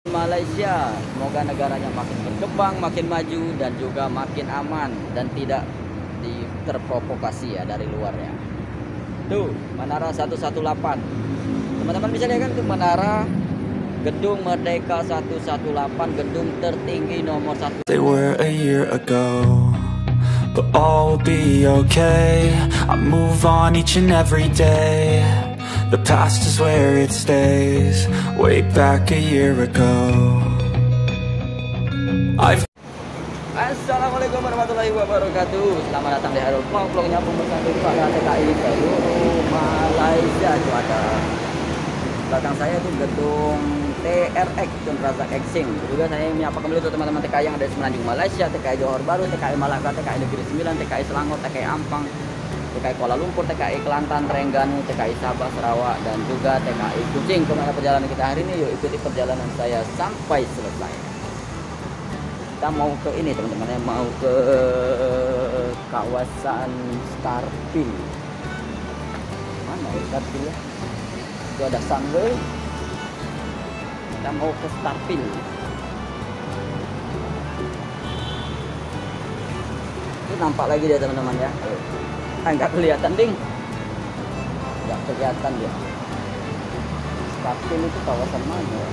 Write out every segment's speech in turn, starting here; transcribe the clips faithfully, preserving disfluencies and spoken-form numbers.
Malaysia, semoga negaranya makin berkembang, makin maju dan juga makin aman dan tidak di terprovokasi ya dari luarnya. Tuh, Menara seratus delapan belas. Teman-teman bisa lihat kan tuh menara Gedung Merdeka seratus delapan belas, gedung tertinggi nomor satu. They were a year ago, but all will be okay. I move on each and every day. The past is where it stays. Way back a year ago, I've Assalamualaikum warahmatullahi wabarakatuh. Selamat datang di Hairul Vlog, vlognya pemersatu pada T K I seluruh Malaysia. Itu ada belakang saya itu gedung T R X, Tun Razak Exing. Juga saya menyapa kembali untuk teman-teman T K I yang ada di Semenanjung Malaysia, T K I Johor Bahru, T K I Malaka, T K I Negeri Sembilan, T K I Selangor, T K I Ampang, T K I Kuala Lumpur, T K I Kelantan, Terengganu, T K I Sabah, Sarawak, dan juga T K I Kuching. Kemana perjalanan kita hari ini? Yuk ikuti perjalanan saya sampai selesai. Kita mau ke ini teman-teman, yang mau ke kawasan Starfield. Mana ya Starfield ya? Itu ada Sunway. Kita mau ke Starfield. Itu nampak lagi dia teman-teman ya. Ah, nggak kelihatan ding. Nggak kelihatan dia. Starfield itu kawasan mana ya?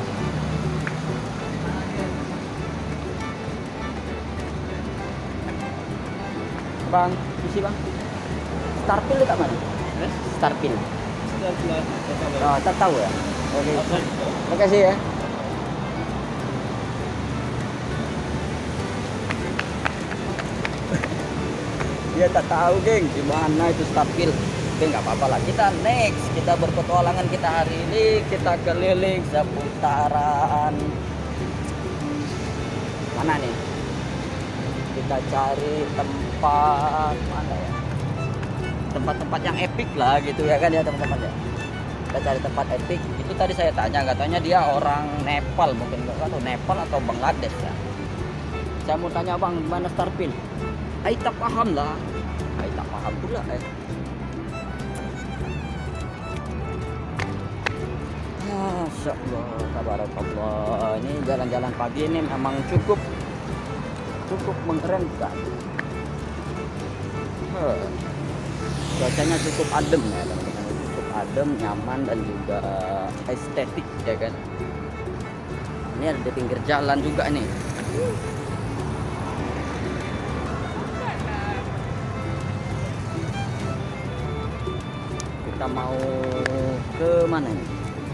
Bang, isi bang. Starfield dekat mana? Eh? Starfield. Oh, tak tahu ya. Oke. Terima kasih ya. Dia tak tahu, geng, di mana itu Starfield. Oke, nggak apa-apa lah. Kita next, kita berpetualangan kita hari ini, kita keliling seputaran mana nih? Kita cari tempat mana ya? Tempat-tempat yang epic lah gitu ya kan ya teman-teman ya. Kita cari tempat epic. Itu tadi saya tanya, katanya dia orang Nepal, mungkin nggak tahu Nepal atau Bangladesh ya. Saya mau tanya bang, mana Starfield? Saya tak paham lah. Saya tak paham pula eh. Masya Allah, tabarakallah. Ini jalan-jalan pagi ini memang cukup cukup mengkerenkan. Huh. Cuacanya cukup adem ya teman-teman, cukup adem, nyaman dan juga estetik ya kan. Ini ada di pinggir jalan juga nih. Kita mau ke mana nih?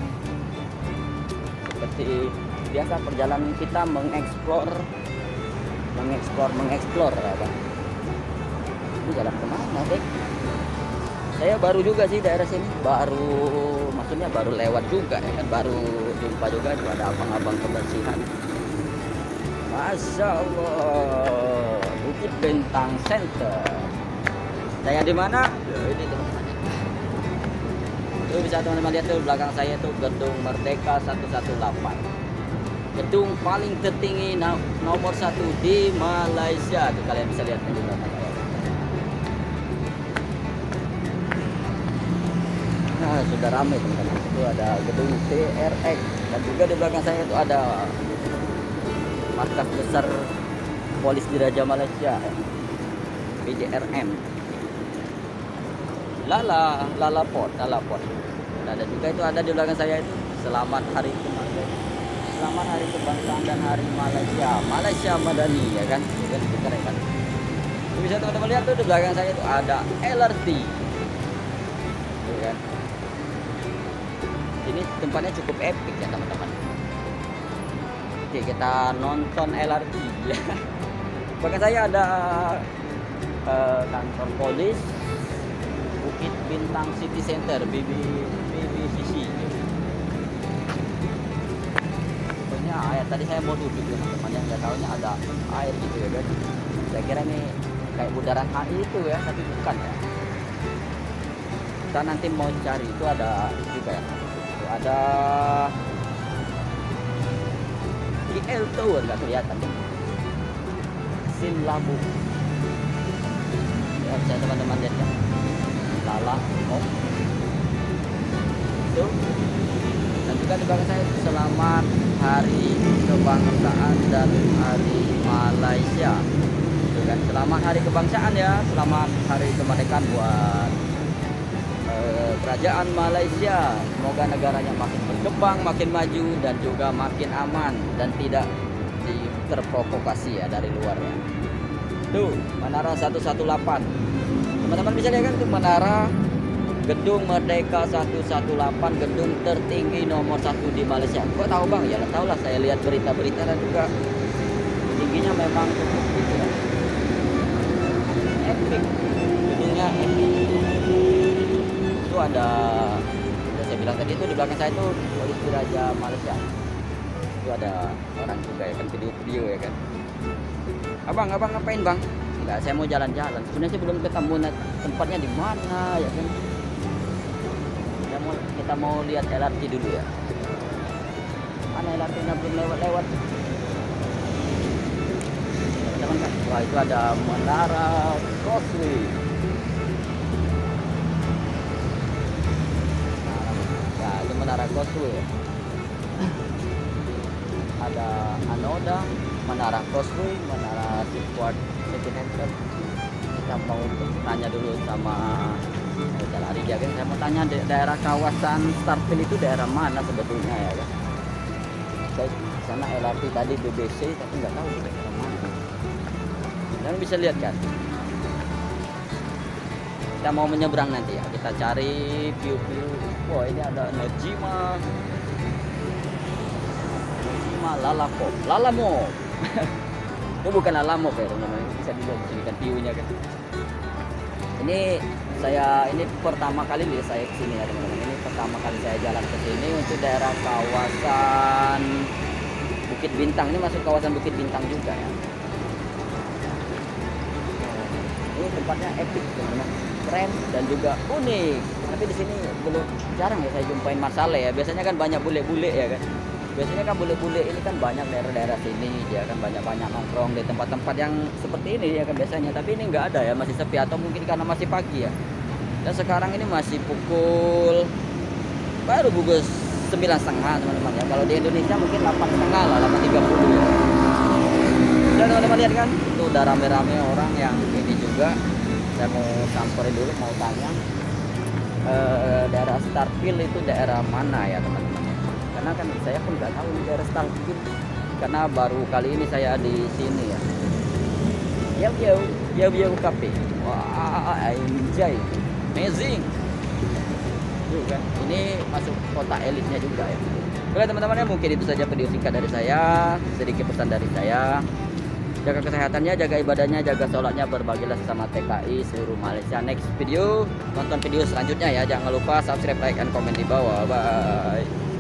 Seperti biasa perjalanan kita mengeksplor mengeksplor mengeksplor apa? Ini jalan kemana dek? Saya baru juga sih daerah sini, baru maksudnya baru lewat juga ya kan, baru jumpa juga ada abang-abang kebersihan. Masya Allah, Bukit Bintang Center. Saya di mana? Ini teman-teman. Tuh bisa teman-teman lihat tuh belakang saya tuh gedung Merdeka seratus delapan belas. Gedung paling tertinggi nomor satu di Malaysia. Tuh kalian bisa lihat di belakang saya. Nah, sudah ramai teman-teman. Itu ada gedung T R X dan juga di belakang saya itu ada markas besar Polis Diraja Malaysia, P J R M. Lala, Lala Port, Lala Port. Dan ada juga itu ada di belakang saya itu Selamat Hari Kemerdekaan. Selamat Hari Kebangsaan dan Hari Malaysia, Malaysia Madani ya kan, kan keren kan. Bisa teman-teman lihat tuh di belakang saya itu ada L R T, tuh kan. Ini tempatnya cukup epic ya teman-teman. Oke, kita nonton L R T ya. Belakang saya ada uh, kantor polis Bukit Bintang City Center, B B C C. Air tadi saya mau duduk teman-teman, yang nggak tahunya ada air gitu ya kan. Saya kira ini kayak bundaran H I itu ya, tapi bukan ya. Kita nanti mau cari itu ada juga ya. Itu ada I L Tower, nggak kelihatan ya. Sim Labu. Ya bisa teman-teman lihat ya. Lala, oh. Itu. Dan juga di belakang saya Selamat Hari kebangsaan dan hari Malaysia. Gitu kan. Selamat hari kebangsaan ya, selamat hari kemerdekaan buat eh, kerajaan Malaysia. Semoga negaranya makin berkembang, makin maju dan juga makin aman dan tidak di- terprovokasi ya dari luar ya. Tuh, Menara seratus delapan belas. Teman-teman bisa lihat kan itu menara Gedung Merdeka seratus delapan belas, gedung tertinggi nomor satu di Malaysia. Kok tahu bang? Ya tahu lah, saya lihat berita-berita dan juga tingginya memang cukup gitu ya. Epic, gedungnya epic. Itu ada, ya saya bilang tadi itu di belakang saya itu polisi Raja Malaysia. Itu ada orang juga ya kan, video-video ya kan. Abang, abang ngapain bang? Enggak, saya mau jalan-jalan. Sebenarnya belum ketemu tempatnya di mana ya kan. Kita mau, kita mau lihat L R T dulu ya. Mana L R T-nya belum lewat-lewat. Teman-teman kan, wah itu ada Menara Causeway. Ya, itu Menara Causeway. Ada Anoda, Menara Causeway, Menara Seaport City Center. Kita mau tanya dulu sama udah lari dia kan, saya mau tanya da daerah kawasan Starfield itu daerah mana sebetulnya ya kan. Saya sana L R T tadi B B C tapi nggak tahu itu daerah mana. Dan bisa lihat kan, kita mau menyeberang nanti ya, kita cari view-view. Wah ini ada Najima Najima Lalako Lalamo. Itu bukan Lalamo ya namanya, bisa dilihat di sini kan view-nya kan. Ini saya ini pertama kali nih saya kesini ya teman-teman. Ini pertama kali saya jalan ke sini untuk daerah kawasan Bukit Bintang. Ini masuk kawasan Bukit Bintang juga ya. Ini tempatnya epic teman-teman, keren dan juga unik. Tapi di sini belum, jarang ya saya jumpain masalah ya. Biasanya kan banyak bule-bule ya kan. Biasanya kan bule-bule ini kan banyak daerah-daerah sini, dia kan banyak-banyak nongkrong di tempat-tempat yang seperti ini ya kan biasanya. Tapi ini nggak ada ya, masih sepi atau mungkin karena masih pagi ya. Dan sekarang ini masih pukul baru pukul sembilan setengah teman-teman ya. Kalau di Indonesia mungkin delapan setengah lah, delapan tiga puluh ya. Dan teman-teman lihat kan, itu udah rame-rame orang yang ini juga. Saya mau samperin dulu, mau tanya e, daerah Starfield itu daerah mana ya teman-teman. Karena kan saya pun nggak tahu di daerah Starfield karena baru kali ini saya di sini ya. Jauh jauh jauh jauh kafe. Wah, enjoy, amazing. Tuh kan, ini masuk kota elitnya juga ya. Oke teman-teman ya, mungkin itu saja video singkat dari saya, sedikit pesan dari saya. Jaga kesehatannya, jaga ibadahnya, jaga sholatnya, berbagilah sesama T K I seluruh Malaysia. Next video, tonton video selanjutnya ya. Jangan lupa subscribe, like, dan komen di bawah. Bye.